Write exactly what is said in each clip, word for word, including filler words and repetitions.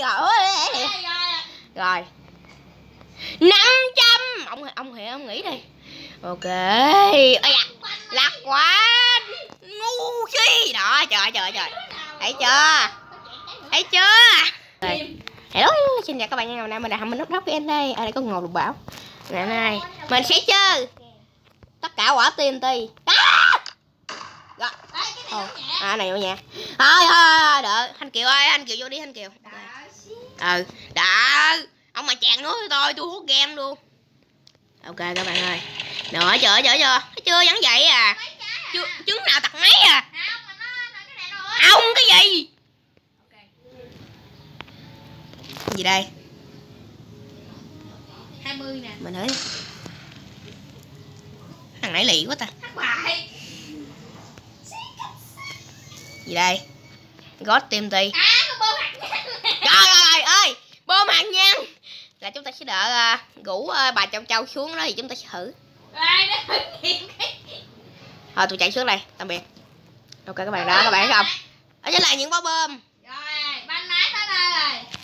rồi. Rồi. năm trăm. Ông ông Hiệp ông nghĩ đi. Ok. Ây da. Lạc quá. Ngu chi. Đó, trời trời trời. Thấy chưa? Thấy chưa? Rồi. Hello, xin chào các bạn, ngày nay mình đã hầm mình nút nóc game đây. Ở đây có Ngô Lục Bảo. Ngày nay mình sẽ chơi tất cả quả tê en tê. Rồi. Oh. À này vô nhà. Thôi thôi đợi anh Kiều ơi, anh Kiều vô đi anh Kiều. Ừ, đợi. Ông mà chàng nói tôi tôi hút game luôn. Ok các bạn ơi. Nữa chưa chưa chưa. Chưa vẫn vậy à. Chưa trứng nào tặc mấy à. Không cái gì? Gì đây? hai mươi nè. Mình thử đi. Thằng nãy lì quá ta. Gì đây? God tê en tê. À, có bơm hạt nhân. Trời ơi ơi, bơm hạt nhân. Là chúng ta sẽ đợi uh, rủ uh, bà Châu Châu xuống đó thì chúng ta sẽ thử. Thôi tôi chạy xuống đây, tạm biệt. Ok các bạn đó, các bạn thấy không? Ở trên là những bó bơm. Rồi, banh máy tới đây rồi.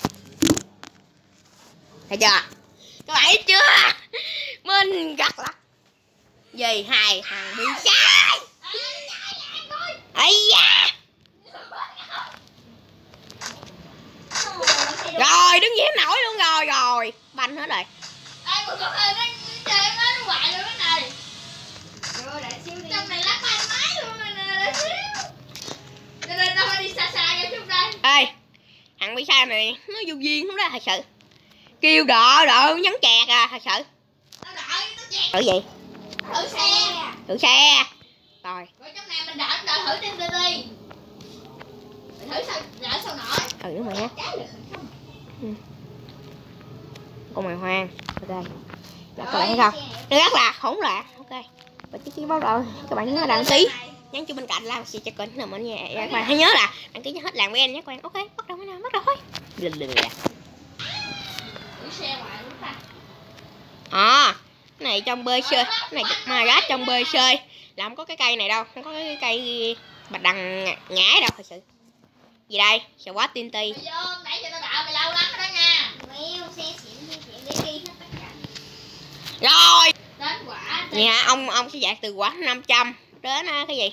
Thấy chưa? Các bạn thấy chưa? Mình gật lắm. Gì hai thằng bị sai. Ây da. Rồi đứng dám nổi luôn rồi rồi. Banh hết rồi. Ê, một con ơi, nó chơi nó hoài luôn cái này. Rồi, để xíu đi. Trong này lắp banh máy luôn rồi nè, để xíu. Cho nên tao phải đi xa xa ra chút đây. Ê, thằng bị sai này nó vô duyên không đó thật sự. Kêu đợi đợi nhắn chẹt à thật sự. Tao đợi, tao chẹt. Thử gì? Thử xe. Thử xe. Rồi. Rồi trong này mình đợi đợi thử trên tê vê. Mình thử sao đợi sao nổi. Thử nữa mày ha. Ừ. Con mày hoang. Ok. Là các bạn thấy không? Nó rất là khủng lạ. Ok. Và chiếc chiếc báo rồi. Các bạn nhớ đăng ký. Nhắn cho bên cạnh like share cho kênh là mình nha. Các bạn hãy nhớ là đăng ký cho hết làng với em nhé các bạn. Ok, bắt đầu nào, bắt đầu thôi. À, cái này trong bơi chơi, cái này mà rác trong bơi chơi là không có cái cây này đâu, không có cái cây bạch đằng nhảy đâu thật sự. Gì đây? Sợ quá tiên ti. Rồi. Dạ, ông ông sẽ dạy từ quả năm trăm đến cái gì?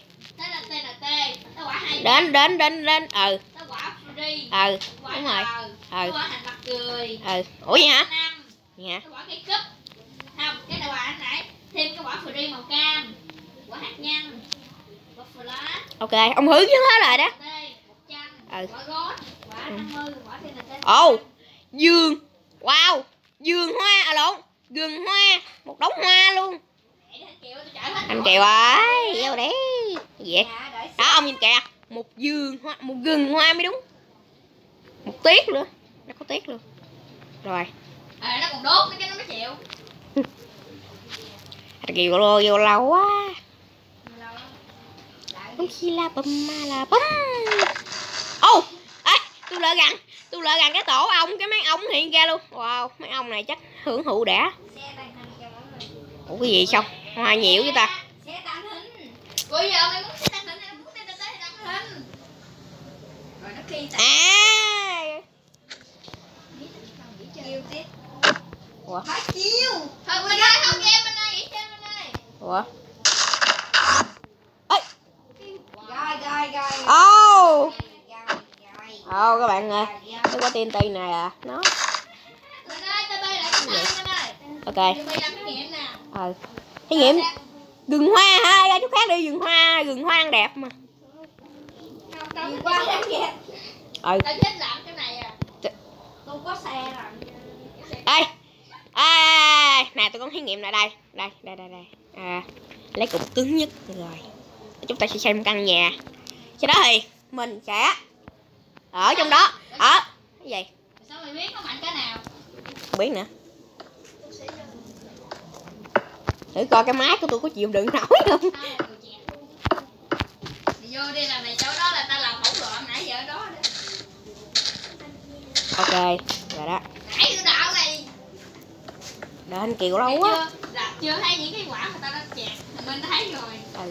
Đến đến đến đến ừ. Ừ, đúng rồi. Ừ. Ừ. Ủa vậy hả? Dạ. Cái quả cây cúp. Không, cái này quả anh nãy thêm cái quả free màu cam. Quả hạt nhân. Quả flash. Ok, ông hướng chứ hết rồi đó. Ừ. Quả gót, quả năm mươi, quả tê en tê. Ồ, vườn. Wow, vườn hoa à lộn, vườn hoa, một đống hoa luôn. Anh Kiều ơi, vô đấy. Gì vậy? Đó ông nhìn kìa, một vườn hoa, một vườn hoa mới đúng. Một tiết nữa, nó có tiết luôn. Rồi. À, nó còn đốt nữa chứ nó mới chịu. Anh Kiều vô, vô lâu quá. Không chỉ là bum mà là bum. Ô, ê, tôi lỡ gần, tôi lỡ gần cái tổ ong, cái mấy ong hiện ra luôn. Wow, mấy ong này chắc hưởng thụ đã. Ủa cái gì xong, hoa nhiều với ta. Xe tăng hình. Ủa giờ mày muốn xe tăng hình hay muốn tê tê tê hay tăng hình? Rồi nó khi tăng. À. Chiêu tiếp. Ủa? Phải chiêu. Thôi bên đây không game bên đây, nghỉ chơi bên đây. Ủa? Ê. Rồi rồi rồi. Ô. Ô các bạn ơi, cái quả tê en tê này à, nó. Bên đây tê bê lại bên đây bên đây. Ok. tê bê làm thí nghiệm nè. Ờ. Thí nghiệm rừng hoa ha, ra chút khác đi, rừng hoa, rừng hoa ăn đẹp mà. Rừng hoa ăn đẹp. Ừ. Tao thích làm cái này à. Tôi có xe rồi. Ê. À, nè tôi có thí nghiệm lại đây. Đây, đây đây đây. À, lấy cục cứng nhất rồi. Chúng ta sẽ xem căn nhà. Sau đó thì mình sẽ ở trong đó. Ở cái gì? Sao mày biết nó mạnh cái nào? Không biết nữa. Thử coi cái máy của tôi có chịu đựng nổi không. Đi vô đi làm này chỗ đó là tao làm hỗn loạn nãy giờ đó. Ok, rồi đó. Nãy cái đạo này. Đợi anh Kiều lâu quá. Chưa, chưa thấy những cái quả mà tao đã chẹt. Mình đã thấy rồi. Ừ.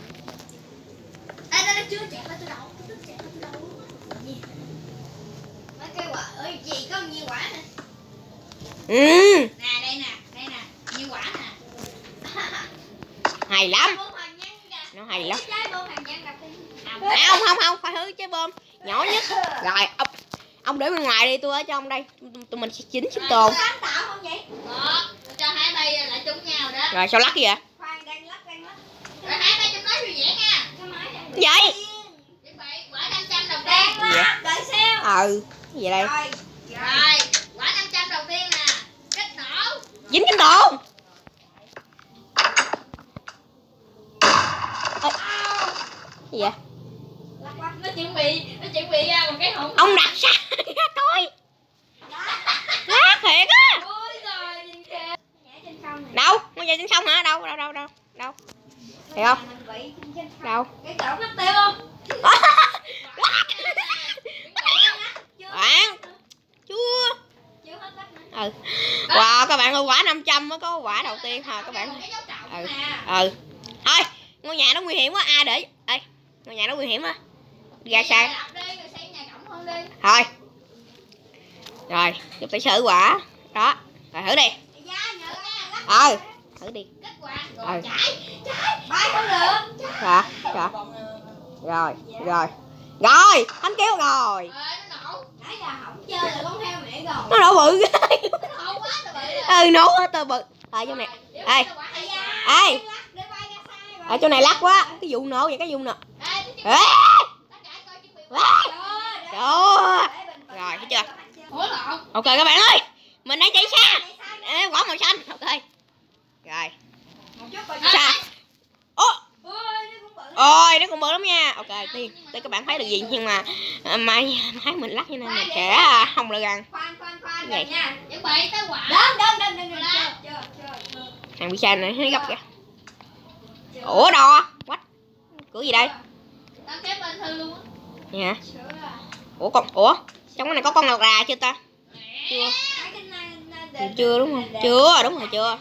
Ê, tao chưa chẹt lên từ đầu. Tôi chẹt lên từ đầu. Ừ. Nè đây nè, đây nè, nhiều quả nè. Hay lắm. Nó hay lắm. Không không không, phải hứa trái bơm nhỏ nhất. Rồi ông, ông để bên ngoài đi, tôi ở trong đây. Tụi mình sẽ chín sinh tồn. Sáng tạo không vậy? Đó, cho hai tay lại trúng nhau đó. Rồi sao lắc vậy? Khoan, đang lắc, đang lắc. Rồi hai tay trong nói vui vẻ nha. Vậy? Chuẩn bị quả năm trăm đầu tiên. Vậy? Đợi xem. Ừ, cái gì đây? Rồi, rồi, quả năm trăm đầu tiên nè. Kích nổ. Dính sinh tồn. Gì vậy? Nó chuẩn bị, nó chuẩn bị ra một cái hỗn. Ông đặt sai ra coi. Lát thiệt á. Ôi trời, nhìn kìa. Đâu? Ngôi nhà trên sông hả? Đâu? Đâu? Đâu? Đâu? Đâu? Thấy không? Đâu? Cái chỗ mất tiêu không? Bạn. Chưa. Chưa hết lắc nữa. Ừ. Wow, các bạn ơi, quả năm trăm mới có quả đầu tiên hả các bạn? Ừ. Ừ. Thôi, ngôi nhà nó nguy hiểm quá, ai để. Ê, ngôi nhà nó nguy hiểm á. Ra sai. Thôi. Rồi, giúp tay sơ quả. Đó. Rồi thử đi. Ờ, thử đi. Ừ. Dạ, dạ. Rồi, rồi. Rồi, Thanh kêu rồi. Nó nổ bự ghê. Ừ, nổ hết tơ bự. Ở chỗ này. Ê. Ê. Ở chỗ này lắc quá. Cái vụ nổ vậy, cái vụ nổ. Ê. Trời ơi. Rồi, thấy chưa? Ok các bạn ơi. Mình đã chạy xa. Ê, quả màu xanh. Ok. Rồi. Sao? Ô. Ôi, nó cũng bự lắm nha. Ok, tiên, tiên các bạn thấy được gì nhưng mà mai thấy mình lắc như này mà trẻ không được gần. Vậy. Chuẩn bị tới quả. Đừng, đừng, đừng, đừng, chưa. Thằng bị sai này nó gấp kìa. Ủa đo. What? Cửa gì đây? Tao kéo bên thư luôn á. Vậy hả? Ủa con, ủa? Trong cái này có con nào gà chưa ta? Chưa. Chưa đúng không? Chưa, đúng rồi chưa.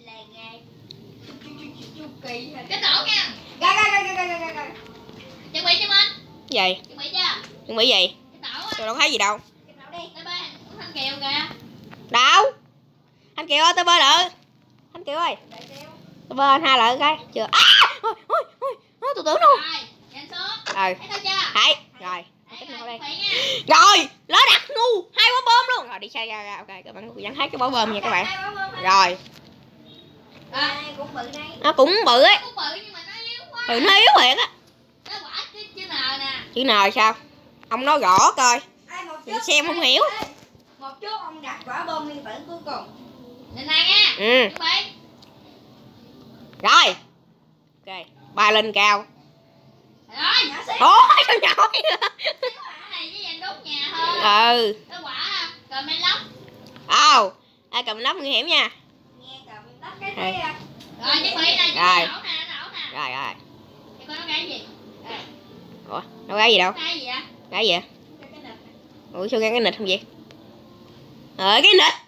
Cái tổ nha. Rồi rồi rồi rồi rồi rồi. Chuẩn bị chưa anh? Gì? Chuẩn bị chưa? Chuẩn bị gì? Cái tổ á. Tôi đâu thấy gì đâu. Cái tổ đi. Tới bên Thanh Kiều kìa. Đâu? Anh Kiều ơi, tới bơi lợ. Anh Kiều ơi. Tôi bơi anh hai lợ cái. Chưa. À! Ôi ôi ôi. Ôi tôi tưởng luôn. Rồi, nhìn xuống. Ừ. Thấy tao chưa? Thấy. Rồi. Thấy Rồi, rồi, rồi, lỡ đặt ngu, hai quả bơm luôn. Rồi đi xa ra ra. Ok, các bạn vẫn thấy cái quả bơm nha các bạn. Rồi. À, cũng bự đây. Nó cũng bự ấy. Cũng bự nhưng mà nó yếu quá. Ừ, nó yếu thiệt á. Nó quả chữ N nè. Chữ N sao? Ông nói rõ coi. Mình xem không hiểu. Một chút ông đặt quả bơm nguyên tử cuối cùng. Nhìn này nha. Ừ. Chuẩn bị. Rồi. Ok, bay lên cao. Rồi, nhỏ xíu. Ôi, sao nhỏ vậy? Quả này với dành đốt nhà hơn. Ừ. Cái quả cầm men lóc. Ồ, ai cầm lóc nguy hiểm nha. Nghe cầm lóc cái thế. Rồi, chuẩn bị nè, rồi. nổ nè, nổ nè. Rồi rồi. Để coi nó cái gì? À. Ủa, đâu cái gì đâu? Cái gì vậy? Cái gì vậy? Cái nịch. Ủa sao ra cái nịch không vậy? Ờ cái nịch.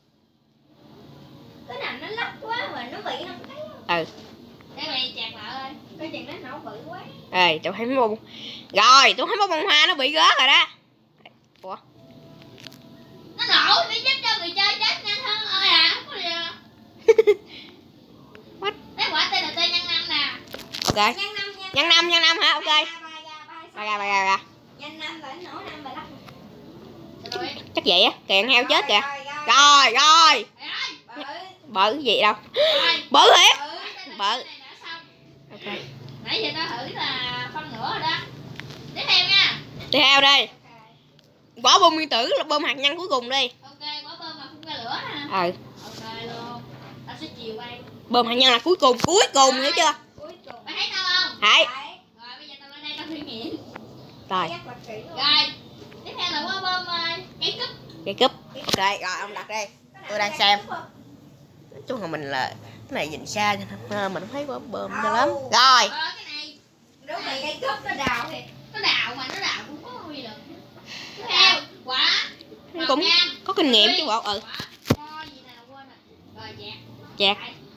Cái nào nó lắc quá mà nó bị không thấy. Ừ. Để mày chặt lại ơi. Cái chừng nó nổ bự quá. Ê, tôi thấy mấy bông. Rồi, tôi thấy mấy bông hoa nó bị rớt rồi đó. Ủa? Nó nổ để giúp cho người chơi chết nhanh hơn ơi à. Không có gì à. What? Cái quả tê en tê nhân năm nè. Ok. Nhân năm nha. Nhân năm, nhân năm hả? Ok. Ba ra, ba ra, ra. Nhân năm là nó nổ năm bài lắc. Rồi. Chắc vậy á, kèn heo chết kìa. Rồi, rồi. Bự. Bự cái gì đâu. Rồi. Bự thiệt. Bự. Ok. Nãy giờ tao thử là phân nửa rồi đó. Tiếp theo nha. Tiếp theo đây. Quả bơm nguyên tử là bơm hạt nhân cuối cùng đi. Ok, quả bơm mà phun ra lửa nè. Ừ. Ok luôn. Tao sẽ chiều quay. Bơm hạt nhân là cuối cùng, cuối cùng hiểu chưa? Cuối cùng. Mày thấy tao không? Thấy. Rồi bây giờ tao lên đây tao thử nghiệm. Rồi. Rồi. Tiếp theo là quả bơm cây cúp. Cây cúp. Ok, rồi ông đặt đây. Tôi đang xem. Nói chung là mình là cái này nhìn xa cho nên mình không thấy quả bơm cho lắm. Rồi. Ờ cái này. Đúng là cây cúp nó đào thiệt. Nó đào mà nó đào cũng có quy lực. Tiếp theo quả Nó cũng có kinh nghiệm chứ bộ. Ừ. Rồi chẹt. Chẹt.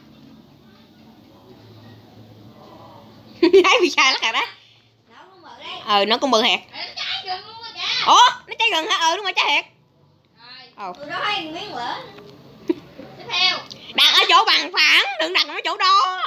Thấy bị sai lắm rồi đó. Ừ, nó cũng bự thiệt. Ủa, nó cháy gần hả? Ừ, đúng rồi, cháy thiệt. Rồi. Tôi đó thấy miếng lửa. theo. Đặt ở chỗ bằng phẳng, đừng đặt ở chỗ đó.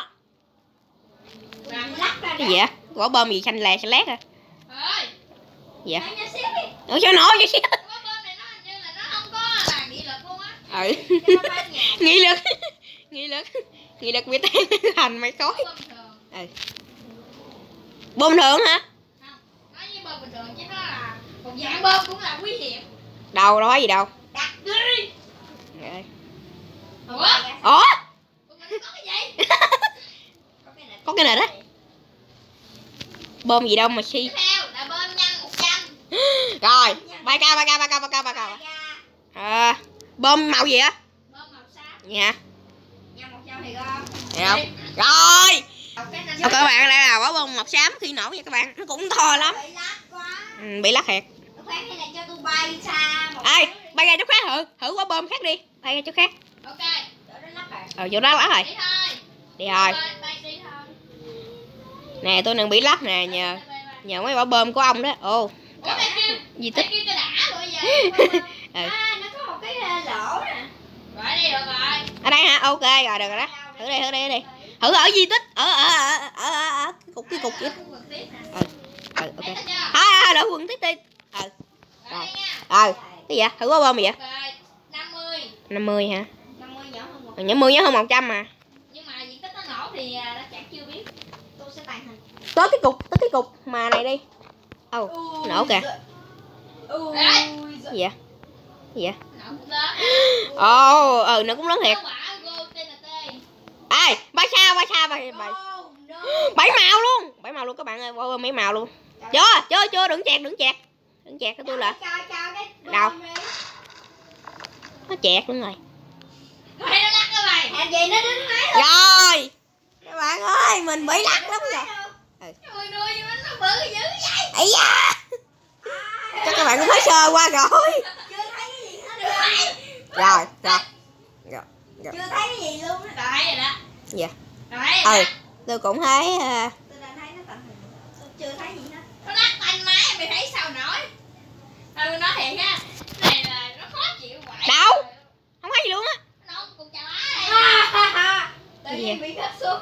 Cái gì vậy? Quả bơm gì xanh lè xanh lét à? Ơi. Gì vậy? Ủa sao nổ vậy? Quả bơm này nó hình như là nó không có là nghị lực luôn á. Ừ. Nghị lực. Nghị lực. Nghị lực bị tan thành mày khói. Ừ. Bơm thường hả? Không, nói với bơm bình thường chứ nó là một dạng bơm cũng là nguy hiểm. Đâu đâu có gì đâu. Đặt đi. Rồi. Ủa? Ủa? Có cái gì? Có cái này đó. Bơm gì đâu mà xi. Tiếp theo là bơm nhân một trăm. Rồi, ba ca ba ca ba ca ba ca ba ca. À, bơm màu gì á? Bơm màu xám. Dạ. Nhân một trăm thì gom. Được không? Rồi. Rồi các bạn, đây là quả bơm màu xám khi nổ nha các bạn, nó cũng to lắm. Bị lắc quá. Ừ, bị lắc thiệt. Khoan hay là cho tôi bay xa một. Ê, bay ra chỗ khác thử, thử quả bơm khác đi. Bay ra chỗ khác. Ok, chỗ đó lắc rồi. Ờ, chỗ đó lắc rồi. Đi thôi. Đi rồi. Bay đi thôi. Nè, tôi đang bị lắc nè, nhờ nhờ mấy quả bơm của ông đó. Ồ. Ủa mày kêu, Di tích. mày kêu cho đã rồi vậy. Ừ. À, nó có một cái lỗ nè. Rồi đi được rồi. Ở đây hả? Ok rồi, được rồi đó. Thử đi, thử đi, thử đi. Thử ở di tích, ở ở ở ở ở, ở cái cục cái cục kia. Ừ. Ừ, ok. Thôi, thôi, đợi quần tiếp đi. Ừ. Rồi. Ừ. Cái gì vậy? Thử quả bơm gì vậy? năm mươi. năm mươi hả? năm mươi nhỏ hơn một. năm mươi nhỏ hơn một trăm mà. Nhưng mà diện tích nó nổ thì nó chẳng chưa biết. Tôi sẽ tàn hình. Tới cái cục, tới cái cục mà này đi. Ồ, oh, nổ kìa. Đấy. Gì vậy? Gì vậy? Nổ cũng lớn. Ồ, ừ, nó cũng lớn thiệt. Nó quả Go tê en tê. Ê, bay sao, bay sao, bay bay. Bảy màu luôn, bảy màu luôn các bạn ơi, qua mấy màu luôn. Chưa, chưa, chưa, đừng chẹt, đừng chẹt. Đừng chẹt cho tôi là. Đâu? Nó chẹt luôn rồi. Mày nó lắc cái mày. Hèn gì nó đứng máy luôn. Rồi. Các bạn ơi, mình bị lắc lắm rồi. Ừ. Ôi nuôi nhưng nó bự dữ vậy. Ây da. Chắc các bạn cũng thấy sơ qua rồi. Chưa thấy cái gì hết rồi. Rồi, rồi. Rồi. Chưa thấy cái gì luôn đó. Rồi rồi đó. Dạ. Rồi. Ừ, tôi cũng thấy uh... tôi đang thấy nó tận hình. Tôi chưa thấy gì hết. Nó lắc tay máy mày thấy sao nổi. Ừ nói thiệt ha. Cái này là nó khó chịu vậy. Đâu? Không thấy gì luôn á. Nó cục chà lá. Tự nhiên bị gấp xuống.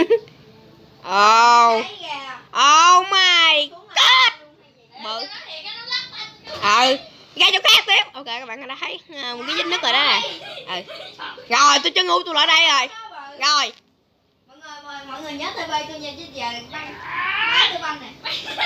Oh. Oh my god. Bự. Ừ, ra chỗ khác tiếp. Ok các bạn đã thấy uh, một cái vết nứt rồi đó nè. Ừ. Rồi, tôi chân ngu tôi lại đây rồi. Rồi. Mọi người mọi, mọi người nhớ tê vê tôi nha chứ giờ băng. Má tôi băng nè.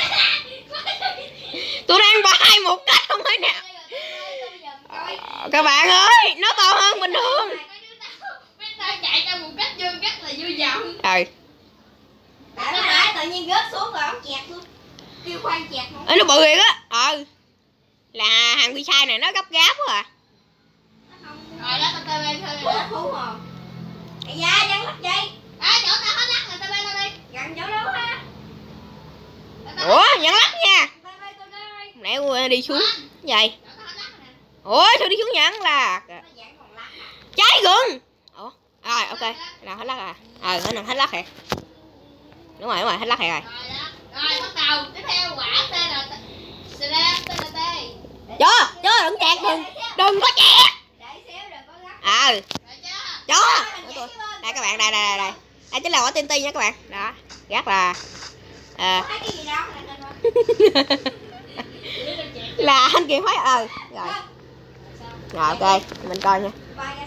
Tôi đang bay một cách không phải nào. Ờ, các bạn ơi, nó to hơn bình thường. Mấy ta chạy ra một cách vui rất là vui vọng. Ừ. Tại nó nãy tự nhiên rớt xuống rồi ông chẹt luôn. Kêu khoan chẹt không? Ê, nó bự thiệt á. Ừ. Là hàng Pizza này nó gấp gáp quá à. Rồi đó tao tê vê thôi rồi đó. Thú hồn. Ây da, dân lắc gì? Đó, chỗ tao hết lắc là tê vê tao đi. Gần chỗ đâu ha? Ủa, nhận lắc nha. Nãy tôi đi xuống. Vậy. Ủa, sao đi xuống nhận là cháy rừng. Ủa, rồi ok. Nào hết lắc à? Ờ, nó nằm hết lắc thiệt. Đúng rồi, đúng rồi, hết lắc thiệt rồi. Rồi, bắt đầu tiếp theo quả tê en tê. Chưa, chưa, đừng chẹt, đừng, đừng có chẹt. Ờ. Chưa. Đây các bạn, đây, đây, đây, đây. Đây chính là quả tiên ti nha các bạn. Đó, rất là à. Là anh kia thấy ờ rồi. Rồi ok, mình coi nha.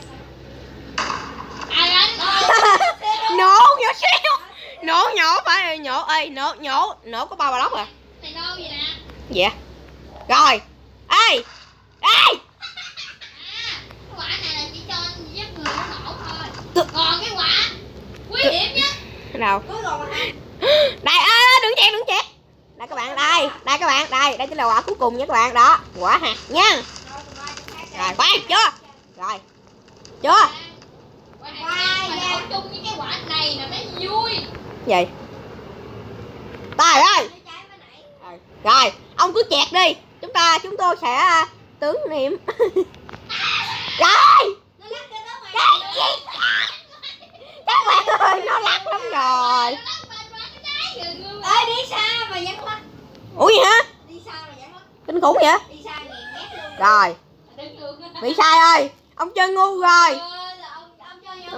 Nổ nhỏ xíu. Nổ nhỏ phải nhổ ơi, nổ nhổ nổ có bao block à. Thì nô gì nè. Dạ. Rồi. Ê. Ê. Quả này là chỉ cho giúp người nó nổ thôi. Còn cái quả nguy hiểm nhất. Đâu? Đây ơi, đừng chẹt, đừng chẹt. Đây các bạn, đây, đây các bạn, đây, đây chính là quả cuối cùng nha các bạn, đó, quả hạt nha. Rồi, khoan, chưa? Rồi. Chưa? Quay nổ chung với cái quả này là mới vui. Gì? Trời ơi. Rồi, ông cứ chẹt đi. Chúng ta chúng tôi sẽ uh, tưởng niệm. Rồi. Cái gì? Các bạn ơi, nó lắc lắm rồi. Ê, đi xa mà vẫn lắc. Ủa gì hả? Đi xa mà vẫn lắc. Kinh khủng vậy? Đi xa nghìn mét luôn. Rồi. Bị sai ơi, ông chơi ngu rồi.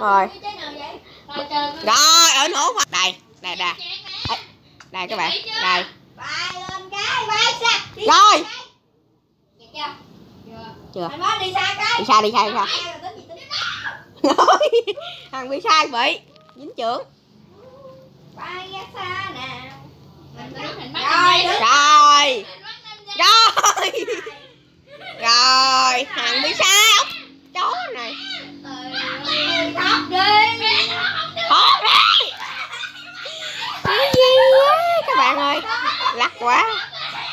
Rồi. Rồi, ở nổ đây, đây đây. Đây các bạn, đây. Bay lên cái, bay xa. Rồi. Chưa. Anh mới đi xa cái. Đi xa, đi xa, đi xa. Thằng bị sai bị dính trưởng. Bay ra xa nào. Rồi, rồi. Rồi. Rồi, thằng bị sai ốc chó này. Thoát đi. Thoát đi. Cái gì á các bạn ơi. Lắc quá.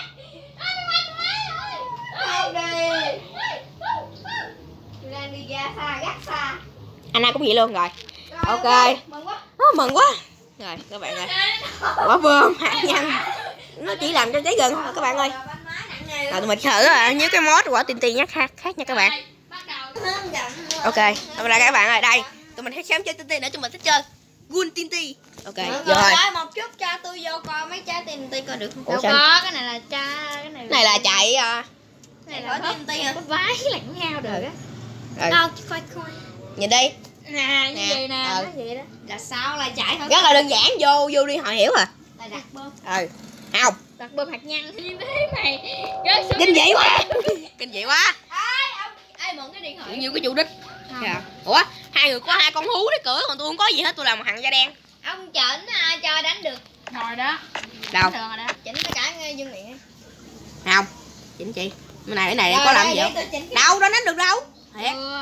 Thoát đi. Tôi đang đi ra xa, gắt xa. Anh Nam cũng vậy luôn rồi. Rồi, Ok. okay. Mừng quá. Oh, mừng quá. Rồi các bạn ơi. Quả bơm hạt nhân. Nó chỉ làm cho cháy gần thôi các bạn ơi. Rồi tụi mình thử à, nhớ cái mod quả tin ti nhắc khác khác nha các bạn. Ok, hôm nay các bạn ơi, đây tụi mình sẽ sớm chơi tin ti nữa, tụi mình sẽ chơi Gun tin ti. Ok, rồi một chút cho tôi vô coi mấy trái tin ti coi được không? Ủa, đâu có, cái này là cha, cái này, này là chạy uh... này là tin ti hả? Có vái lẫn nhau được á. Rồi. Đâu coi coi. Nhìn đi. Nè, như vậy nè, ừ. nó vậy đó. Là sao là chạy hả? Rất là đơn giản, vô vô đi họ hiểu à. Là đặt bơm. Ừ. Không. Đặt bơm hạt nhân như thế này. Kinh dị quá. Kinh dị quá. Ai ông ai mượn cái điện thoại. Nhiều cái chủ đích. Dạ. Ủa, hai người có hai con hú đấy cửa còn tôi không có gì hết, tôi làm một thằng da đen. Ông chỉnh à, cho đánh được. Rồi đó. Đâu? Rồi đó. Chỉnh tất cả dương miệng. Không. Chỉnh chị. Cái này cái này rồi, có làm gì không? Đâu, đâu đánh được đâu. Thiệt. Ừ.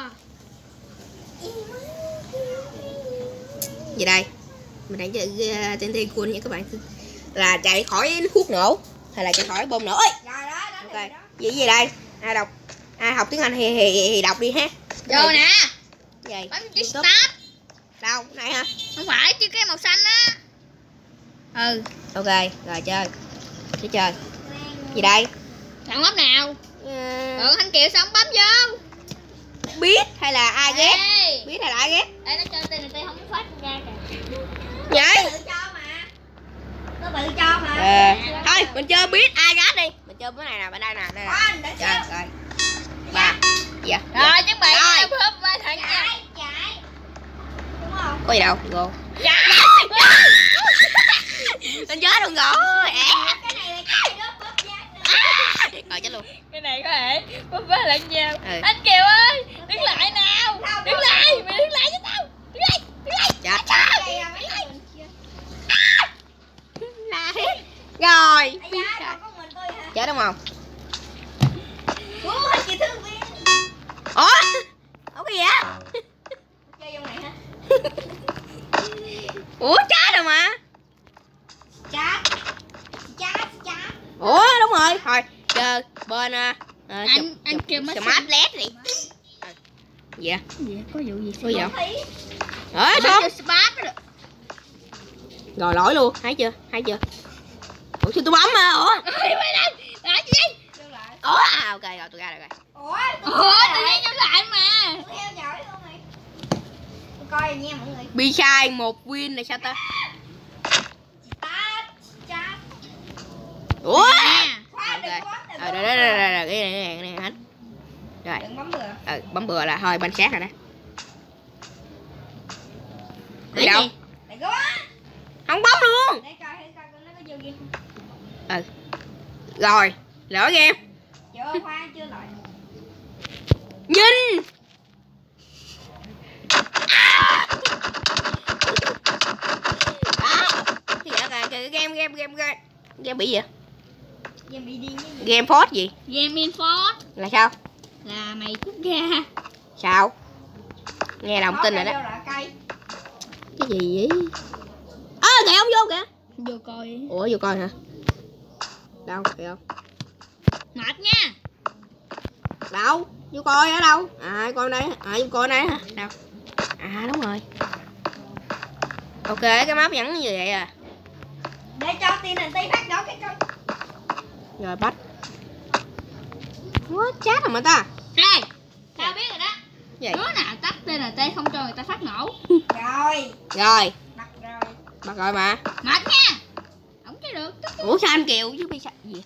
Gì đây? Mình đang chơi uh, tin ti cool nha các bạn. Là chạy khỏi thuốc nổ hay là chạy khỏi bom nổ ơi. Rồi đó, đánh Ok. đó. Gì gì đây? Ai đọc? Ai học tiếng Anh thì, thì, thì đọc đi ha. Vô nè. Gì? Bấm chữ YouTube. start. Đâu? Cái này hả? Không phải chứ cái màu xanh á. Ừ. Ok, rồi chơi. Sẽ chơi. Gì đây? Chọn bấm nào? Ừ. Ừ, Thanh Kiều xong bấm vô. Biết hay là ai ghét? Ê. Biết hay là ai ghét? Ê, nó chơi tên này tên không có phát ra kìa. Vậy? Tự cho mà. Nó tự cho mà. Ờ. Thôi, mình chơi biết ai ghét đi. Mình chơi cái này nè, bên đây nè, đây nè. Anh để Rồi, rồi. Ba. Dạ. Rồi, chuẩn bị Rồi. húp ba thằng nha. Chạy. Đúng không? Có gì đâu, go. Chạy. Mình chết luôn rồi. Cái này là cái đó bóp dáng. Rồi chết luôn. Cái này có thể bóp vá lẫn nhau. Ừ. Anh Kiều ơi, đứng lại nào. Đứng lại, mày đứng lại cho tao. Đứng lại, đứng lại. Chết. Đây là mấy người kia. Này. Rồi. Ây da, còn có mình tôi hả? Chết đúng không? Ủa, chị thương viên. Ủa? Ủa cái gì á? Chơi vô này hả? Ủa chết rồi mà. Chat. Chat, chat. Ủa đúng rồi. Thôi chơi bên uh, Anh anh kêu mất smart led đi. Gì vậy? gì có vụ gì Có gì không? thấy Ờ xong. smart rồi. Rồi lỗi luôn, thấy chưa? Thấy chưa? Ủa sao tôi bấm mà? Ủa? Ôi mày lên. Đã gì? Ủa à, ok rồi tôi ra rồi. Ủa, Ủa tự nhiên vô lại mà. Tôi theo dõi luôn mày. Tôi coi rồi nha mọi người. Bi sai một win này sao ta? Chat, chat. Ủa? Khóa Ok. đừng bấm, đừng Rồi bấm. rồi rồi rồi rồi cái này cái này cái này hết. Rồi. Đừng bấm bừa. Ừ, bấm bừa là thôi banh sát rồi đó. Đi Để đâu? gì? Để có á. Không bấm luôn. Để coi để coi coi nó có vô game không. Ừ. Rồi, lỡ game. Chưa khoa chưa lại. Nhìn. À. Cái gì vậy? Cái game game game game. Game bị gì vậy? Game bị điên cái gì? Game Force gì? Game Infort Là sao? là mày cút ra. Sao? Nghe đồng tin rồi đó. Vô lại cây. Cái gì vậy? Ơ à, kìa ông vô kìa. Vô coi. Ủa vô coi hả? Đâu kìa không? Mệt nha. Đâu? Vô coi ở đâu? À coi đây. À vô coi đây hả? Đâu? À đúng rồi. Ok cái map vẫn như vậy à. Để cho tin này tí phát đó cái coi. Rồi bắt. What chat rồi mà ta? Ê, tao biết rồi đó. Gì? Đứa nào tắt tê en tê không cho người ta phát nổ. Rồi. Rồi. Bắt rồi. Bắt rồi mà. Mệt nha. Không chơi được. Ủa sao anh Kiều chứ bị sao gì?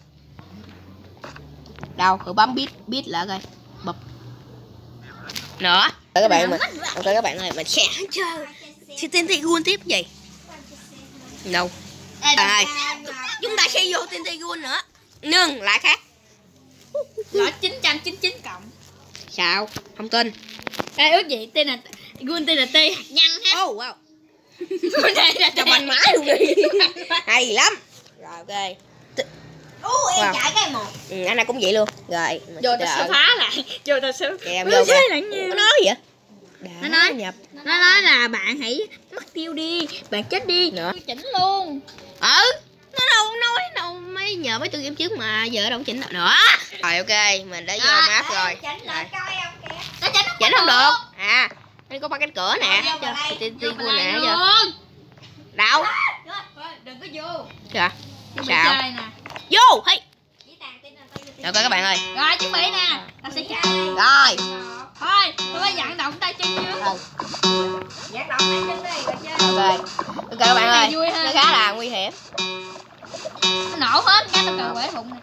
Đâu, thử bấm bit bit lại coi. Bụp. Nữa. các bạn mình ok các bạn ơi mình sẽ chơi chơi tê en tê Gun tiếp gì đâu à, chúng ta sẽ vô tê en tê Gun nữa nhưng lại khác Lọ chín trăm chín mươi chín cộng. sao không tin Ê ước gì tên là Gun tên là T hạt nhân ha. oh wow Đây là cho bánh mãi luôn đi hay lắm rồi ok Ủa em wow. chạy cái một. Ừ, anh này cũng vậy luôn rồi Vô ta sẽ phá lại. Vô ta sẽ kèm vô kìa nó nói gì vậy Nó nói nhập Nó nói là bạn hãy mất tiêu đi, bạn chết đi. nữa Chỉnh luôn. ừ nó đâu nói đâu mấy nhờ mấy tôi game trước mà giờ đâu chỉnh được nữa rồi ok mình đã vô map rồi Chỉnh lại rồi. coi không kìa. Nó chỉnh không, chỉnh không được à đây có ba cánh cửa nè cho tê tê Gun nè giờ đâu Đừng có vô. dạ Chuẩn bị sao chơi nè. vô hey Chỉ tàn tin là tôi rồi coi các bạn ơi rồi chuẩn bị nè. Ta sẽ chạy. rồi Thôi, tôi phải vận động tay chân trước. ừ. Vận động tay chân đi rồi chơi. ok ok các bạn ơi Vui ha. nó khá là nguy hiểm Nó nổ hết cái nó cờ quể bụng này.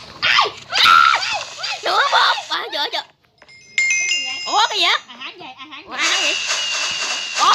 nữa một à, chờ chờ ủa cái gì á Ai hán vậy? Ai hán ủa vậy? ai nói vậy ủa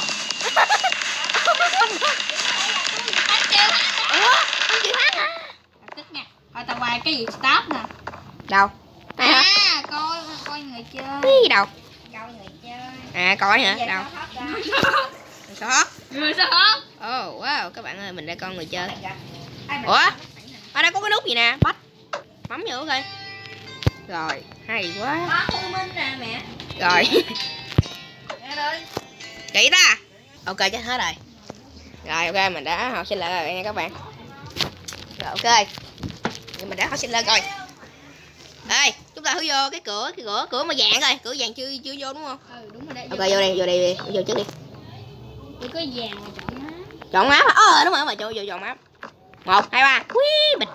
ủa không chịu hát hả Tức nha. Thôi tao quay cái gì stop nè. đâu này hả À, coi coi người chơi. cái gì đâu Coi người chơi. à coi hả Giờ đâu sao hết rồi? sao hót Người sao hết? oh wow các bạn ơi mình đây con người chơi Ai mà- ủa ở đây có cái nút gì nè bách bấm vô coi rồi hay quá Có Thu Minh nè mẹ. rồi Nè rồi. kỹ ta ok chết hết rồi rồi ok mình đã học sinh lại rồi nha các bạn rồi ok nhưng mình đã học sinh lên rồi ê chúng ta thử vô cái cửa cái cửa cửa mà vàng rồi cửa vàng chưa chưa vô đúng không Ừ đúng rồi đấy. ok vô đi vô đi vô trước đi Chỉ có vàng mà chọn má. chọn map hả ờ đúng rồi mà vô vô chọn map một hai ba quý bịch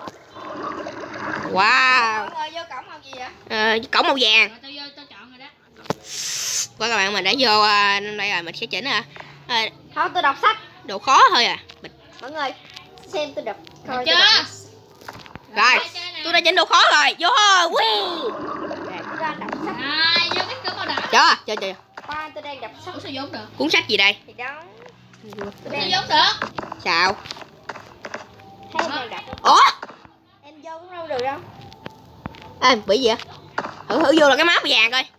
wow Rồi vô cổng màu gì vậy? ờ, cổng màu vàng Rồi tao vô tao chọn rồi đó. qua các bạn mình đã vô uh, đây rồi mình sẽ chỉnh à, à Thôi tôi đọc sách. độ khó thôi à bịch Mọi người xem tôi đọc coi chưa tôi đọc. rồi tôi đã chỉnh độ khó rồi vô thôi quý Tôi đang đọc sách. Rồi vô cái cửa màu đỏ. chưa chưa chưa Khoan tôi đang đọc sách. Ủa sao vô không được? cuốn sách gì đây Thì đó. Tôi sao đang vô không được. sao Thấy em đang đọc. ủa Em vô cũng đâu được đâu. à, bị gì vậy thử thử vô là cái map vàng coi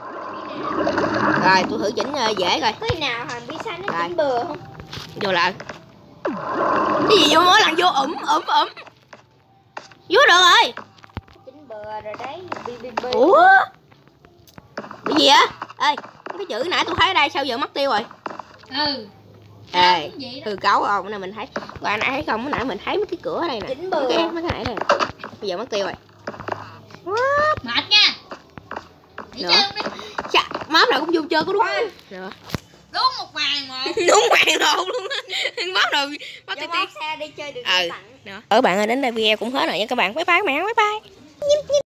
rồi tôi thử chỉnh uh, dễ coi Có khi nào Hoàng Pizza nó Rồi. chỉnh bừa không? vô lại cái gì vô mỗi lần vô ủm ủm ủm vô được rồi Chỉnh bừa rồi đấy. Bi bi bi. ủa bị gì á ê cái chữ nãy tôi thấy ở đây sao giờ mất tiêu rồi Ừ. ê Vậy đó. từ cấu không cái này mình thấy qua nãy thấy không cái nãy mình thấy mấy cái cửa ở đây nè Chỉnh mấy bừa. cái, mấy cái này nè bây giờ mất tiêu rồi Mệt nha. Nghỉ Nữa. chơi luôn đi. Chà, map nào cũng vô chơi có đúng không rồi Đúng một bàn mà. đúng hoàng đồ luôn á map nào map Vô tiên xe đi chơi được ừ tặng. đó. Ở bạn ơi đến đây video cũng hết rồi nha các bạn bye bye các bạn bye bye